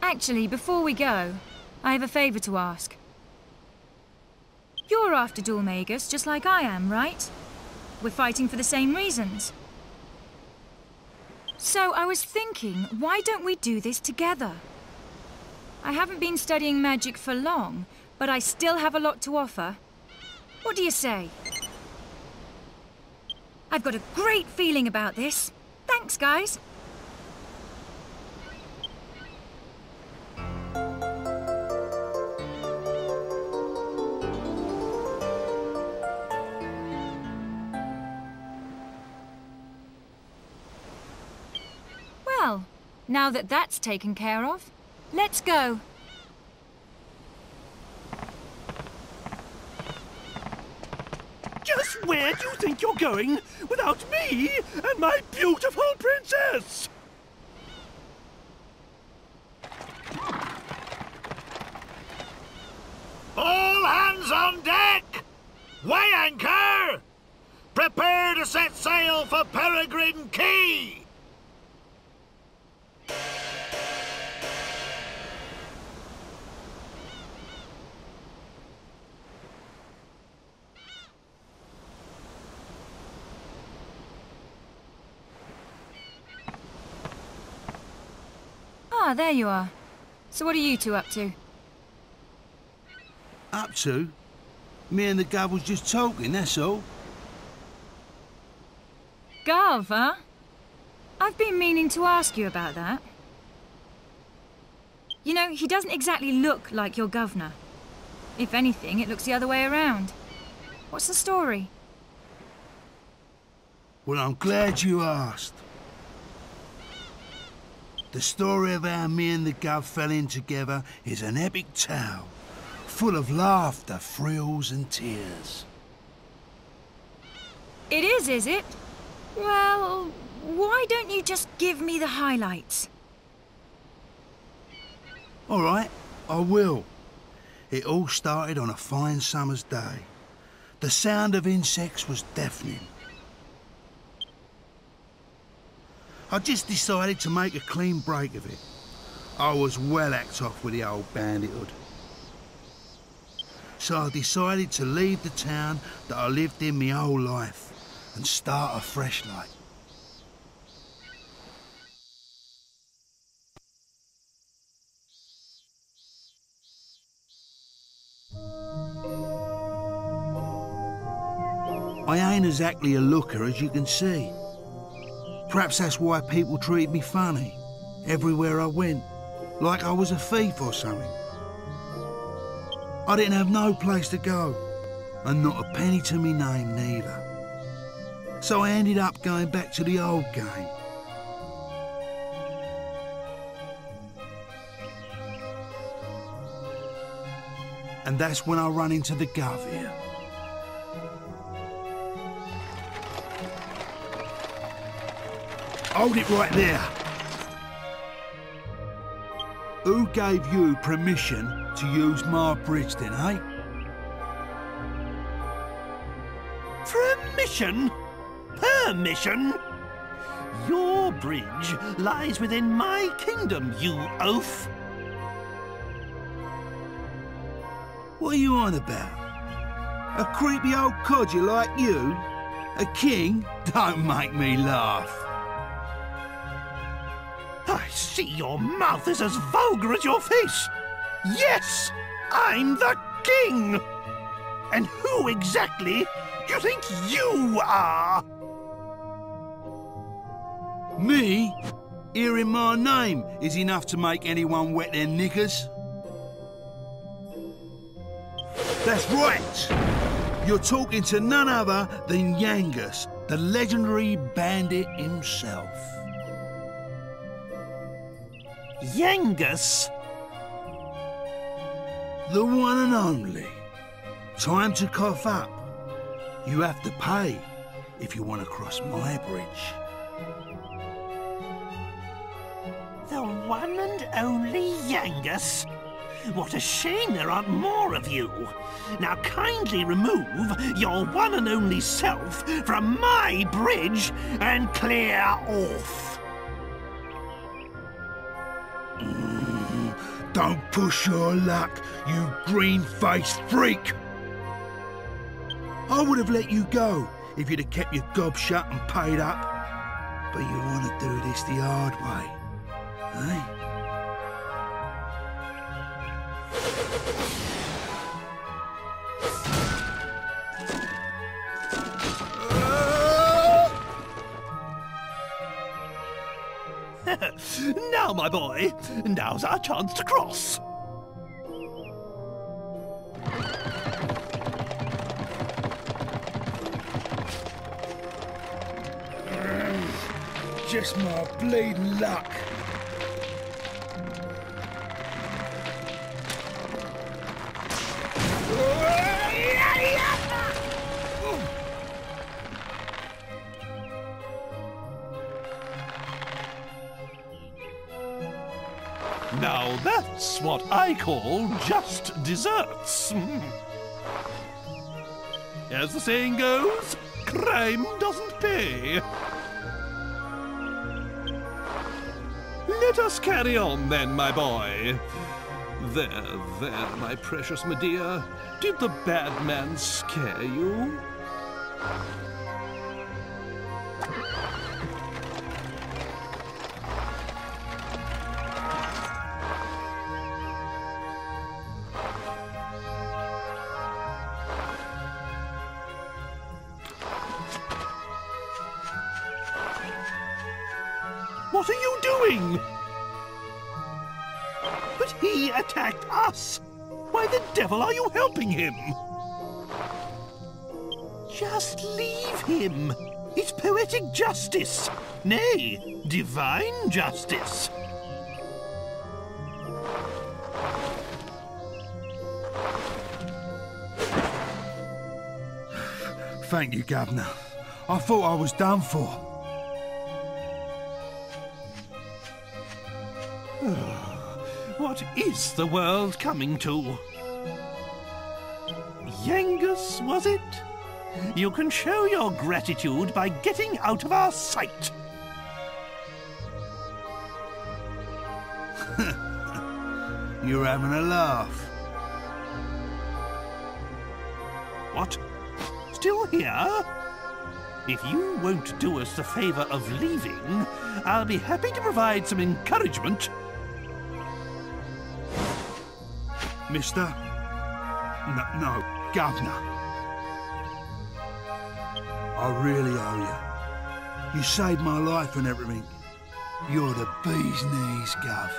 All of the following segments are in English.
Actually, before we go, I have a favour to ask. You're after Dulmagus, just like I am, right? We're fighting for the same reasons. So I was thinking, why don't we do this together? I haven't been studying magic for long, but I still have a lot to offer. What do you say? I've got a great feeling about this. Thanks, guys. Well, now that that's taken care of, let's go. Just where do you think you're going without me and my beautiful princess? All hands on deck! Weigh anchor! Prepare to set sail for Peregrine Key! Ah, there you are. So what are you two up to? Up to? Me and the Gov was just talking, that's all. Gov, huh? I've been meaning to ask you about that. You know, he doesn't exactly look like your governor. If anything, it looks the other way around. What's the story? Well, I'm glad you asked. The story of how me and the Gov fell in together is an epic tale, full of laughter, thrills and tears. It is it? Well, why don't you just give me the highlights? All right, I will. It all started on a fine summer's day. The sound of insects was deafening. I just decided to make a clean break of it. I was well hacked off with the old bandithood. So I decided to leave the town that I lived in my whole life and start afresh like. I ain't exactly a looker, as you can see. Perhaps that's why people treated me funny, everywhere I went, like I was a thief or something. I didn't have no place to go, and not a penny to me name neither. So I ended up going back to the old game. And that's when I run into the Gov here. Hold it right there. Who gave you permission to use my bridge then, eh? Permission? Permission? Your bridge lies within my kingdom, you oaf. What are you on about? A creepy old codger like you? A king? Don't make me laugh. I see your mouth is as vulgar as your face. Yes, I'm the king. And who exactly do you think you are? Me? Hearing my name is enough to make anyone wet their knickers. That's right. You're talking to none other than Yangus, the legendary bandit himself. Yangus? The one and only. Time to cough up. You have to pay if you want to cross my bridge. The one and only Yangus? What a shame there aren't more of you. Now kindly remove your one and only self from my bridge and clear off. Don't push your luck, you green-faced freak! I would have let you go if you'd have kept your gob shut and paid up. But you want to do this the hard way, eh? Now, my boy, now's our chance to cross. Just my bleeding luck. Now that's what I call just desserts. As the saying goes, crime doesn't pay. Let us carry on then, my boy. There, my precious Medea. Did the bad man scare you? What are you doing? But he attacked us. Why the devil are you helping him? Just leave him. It's poetic justice. Nay, divine justice. Thank you, Governor. I thought I was done for. What is the world coming to? Yangus, was it? You can show your gratitude by getting out of our sight. You're having a laugh. What? Still here? If you won't do us the favor of leaving, I'll be happy to provide some encouragement. Mister? No, Governor. I really owe you. You saved my life and everything. You're the bee's knees, Gov.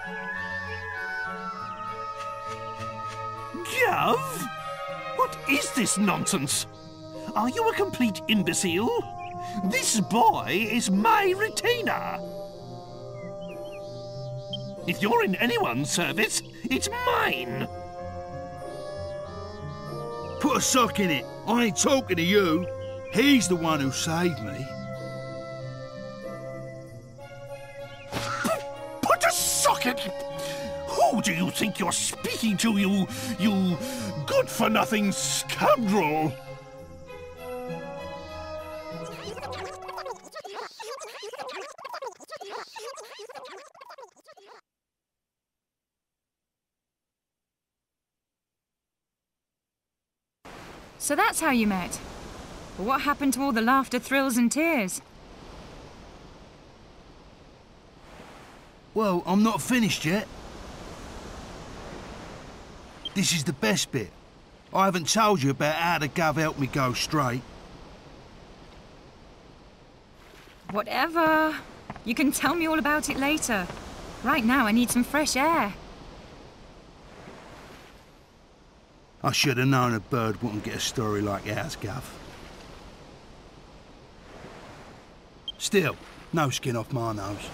Gov? What is this nonsense? Are you a complete imbecile? This boy is my retainer. If you're in anyone's service, it's mine. Put a sock in it. I ain't talking to you. He's the one who saved me. Put a sock in it! Who do you think you're speaking to, you good-for-nothing scoundrel? So that's how you met. But what happened to all the laughter, thrills and tears? Well, I'm not finished yet. This is the best bit. I haven't told you about how the Gov helped me go straight. Whatever. You can tell me all about it later. Right now, I need some fresh air. I should have known a bird wouldn't get a story like ours, Gov. Still, no skin off my nose.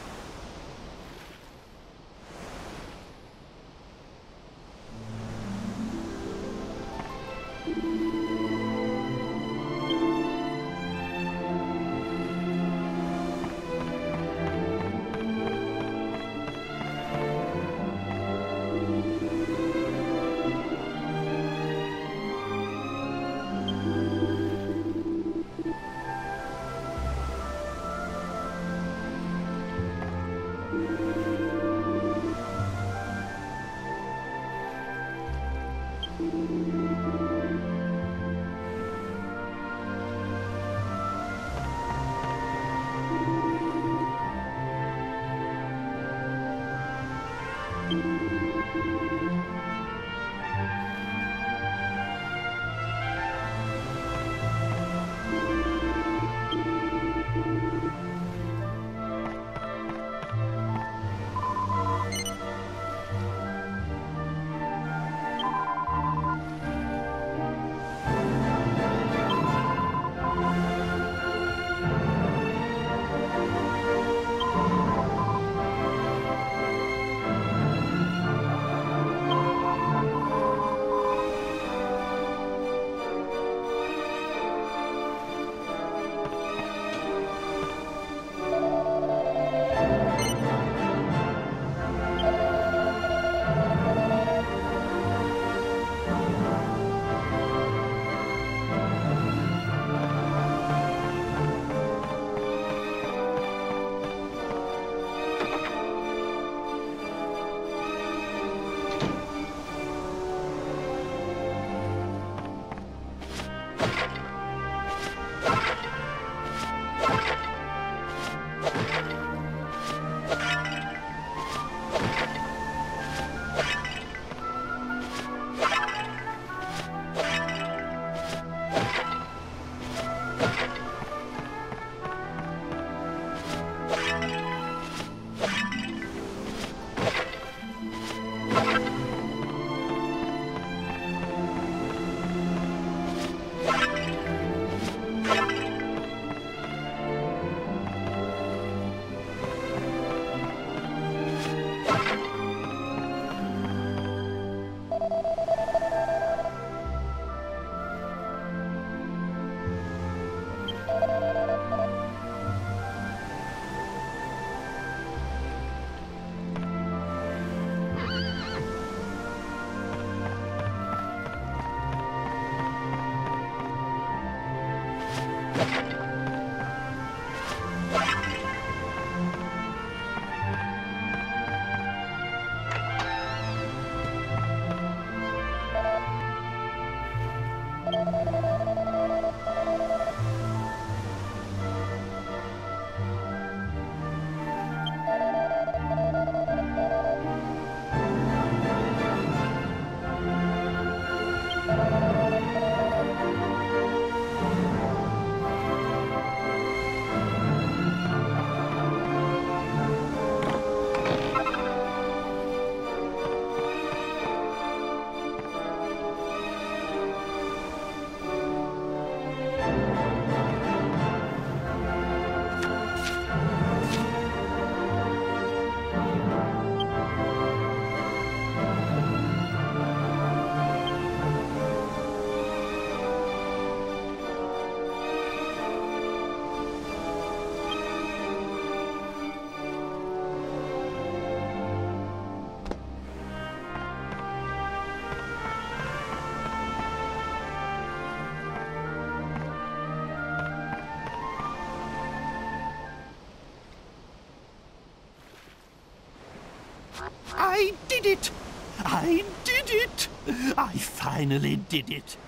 I did it! I did it! I finally did it!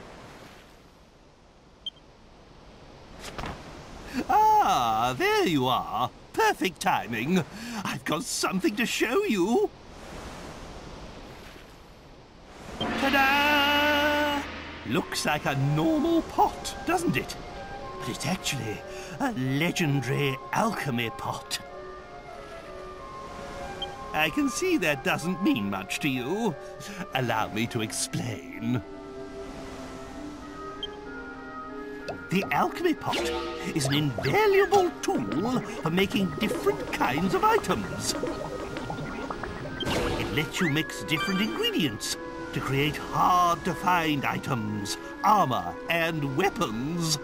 Ah, there you are. Perfect timing. I've got something to show you. Ta-da! Looks like a normal pot, doesn't it? But it's actually a legendary alchemy pot. I can see that doesn't mean much to you. Allow me to explain. The alchemy pot is an invaluable tool for making different kinds of items. It lets you mix different ingredients to create hard-to-find items, armor, and weapons.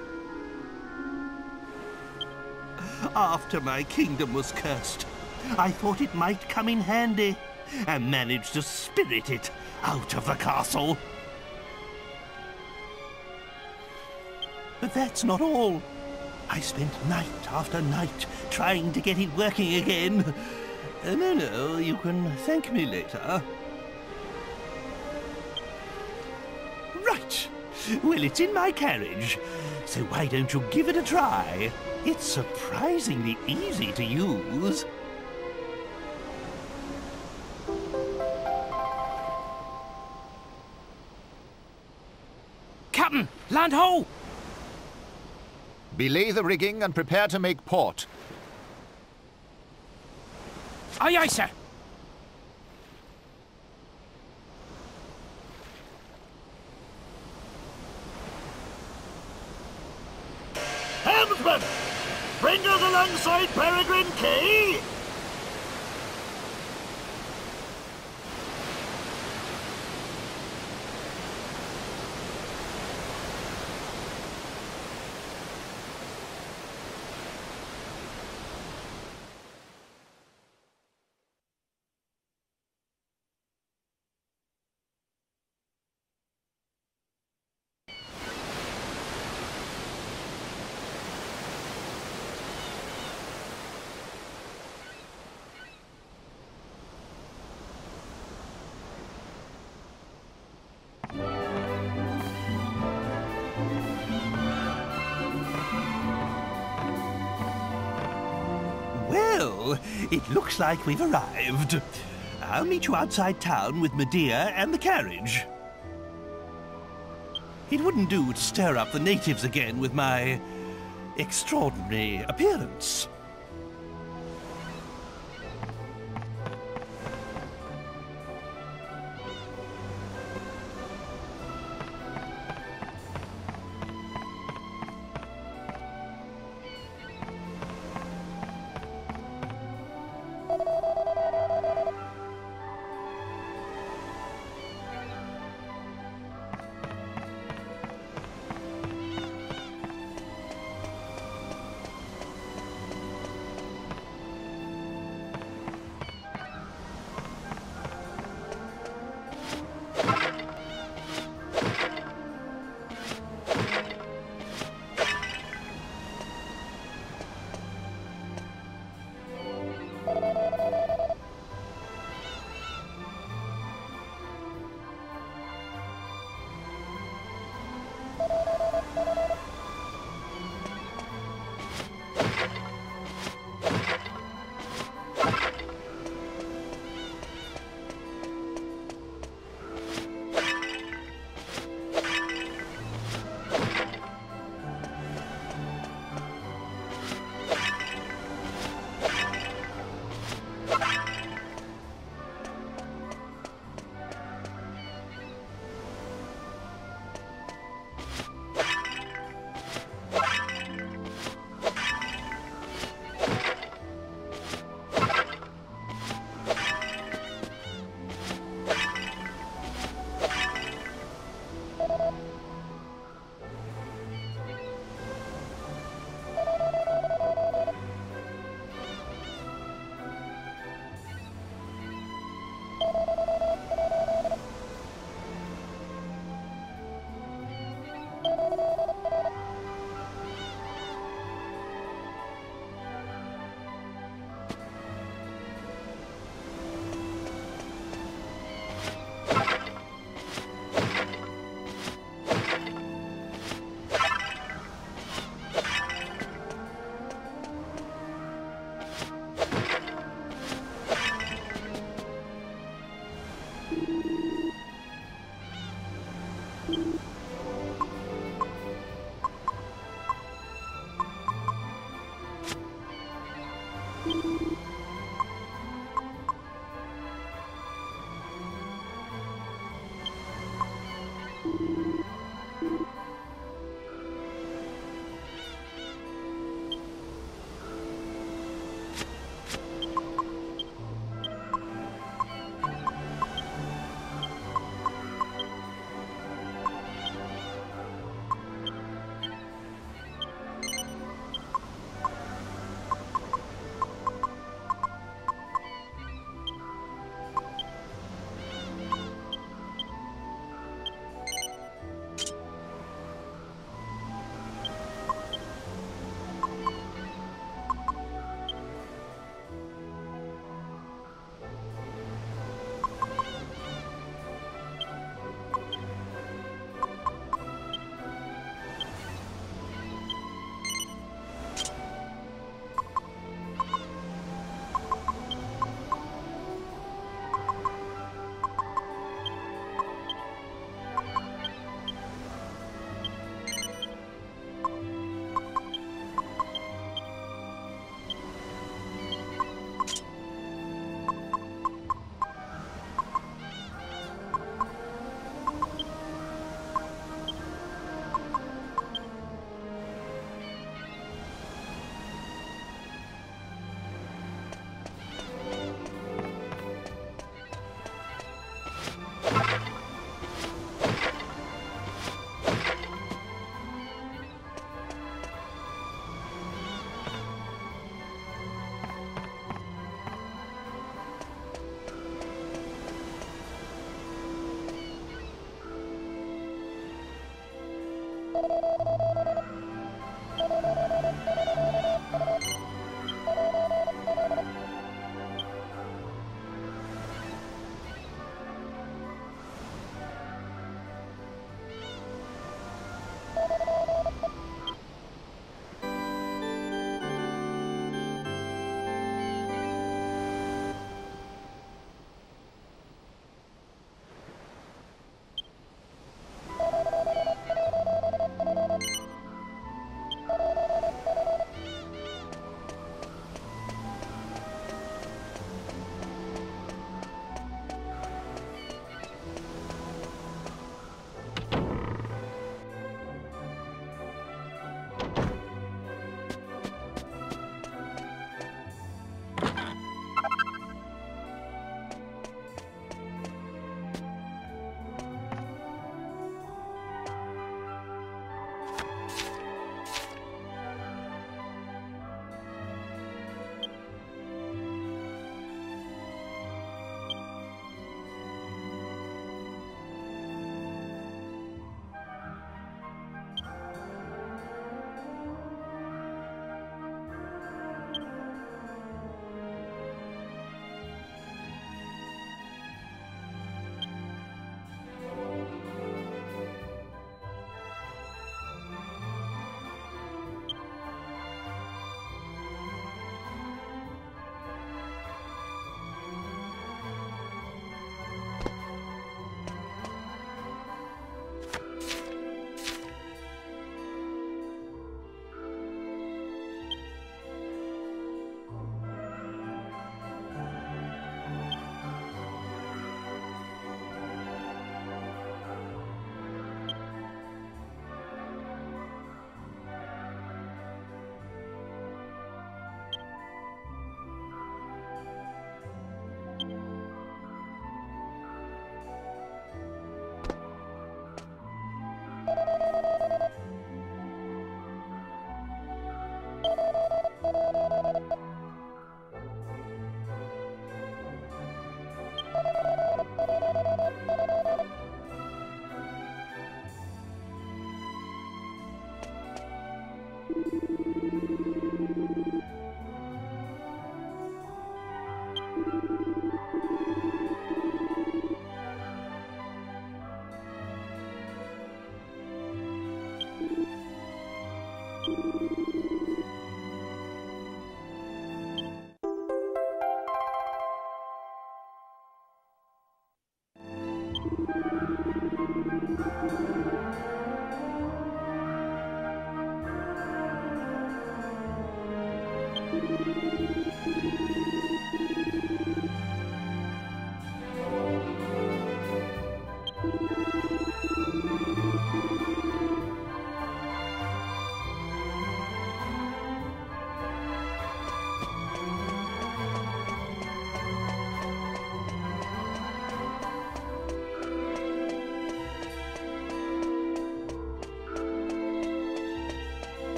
After my kingdom was cursed, I thought it might come in handy, and managed to spirit it out of the castle. But that's not all. I spent night after night trying to get it working again. No, you can thank me later. Right. Well, it's in my carriage, so why don't you give it a try? It's surprisingly easy to use. Captain, land ho! Belay the rigging and prepare to make port. Aye, aye, sir. Helmsman! Bring us alongside Peregrine Quay! Well, it looks like we've arrived. I'll meet you outside town with Medea and the carriage. It wouldn't do to stir up the natives again with my extraordinary appearance.